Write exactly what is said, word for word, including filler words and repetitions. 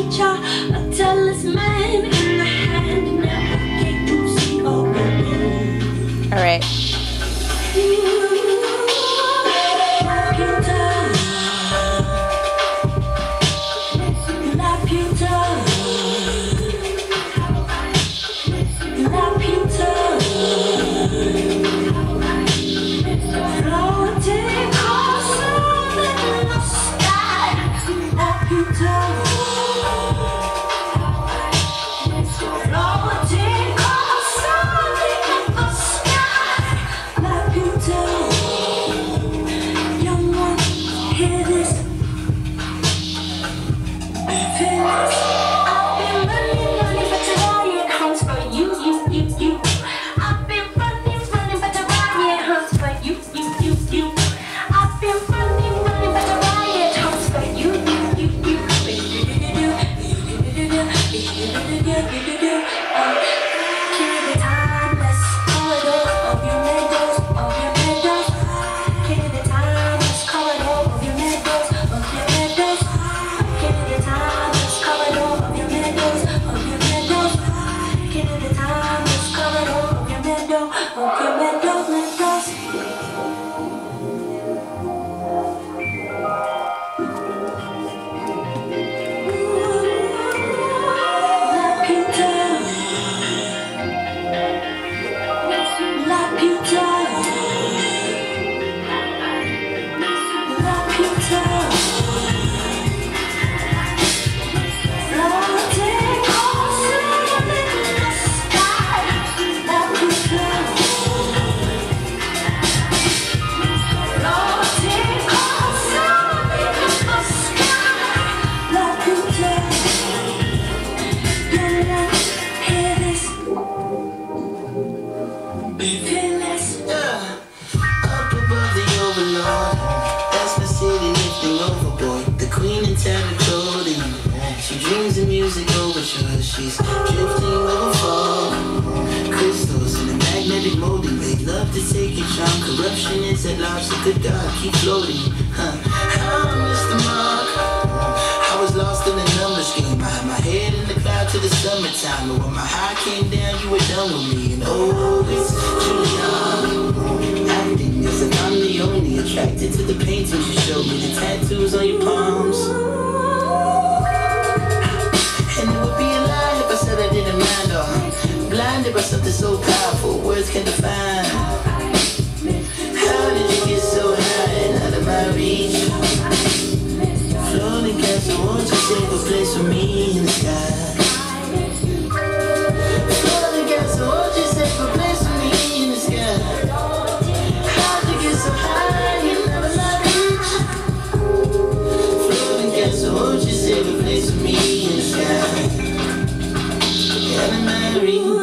creature, a talisman in the hand, navigate to see all the moon. All right. She's drifting over fall crystals in a magnetic molding. They love to take it strong. Corruption is at large. So good God, keep floating. Huh. How I missed the mark. I was lost in the numbers game. I had my head in the cloud till the summertime. But when my high came down, you were done with me. And oh, it's Julian acting as if I'm the only attracted to the paintings you showed me. The tattoos on your palms. And it would be a lie if I said I didn't mind, or blinded by something so powerful words can define. How did you get so high and out of my reach? Floating castle, won't you save a place for me in the sky? Floating castle, won't you save a place for me in the sky? How'd you get so high and out of my reach? Floating castle, won't you save a place for me in the sky? Gotta marry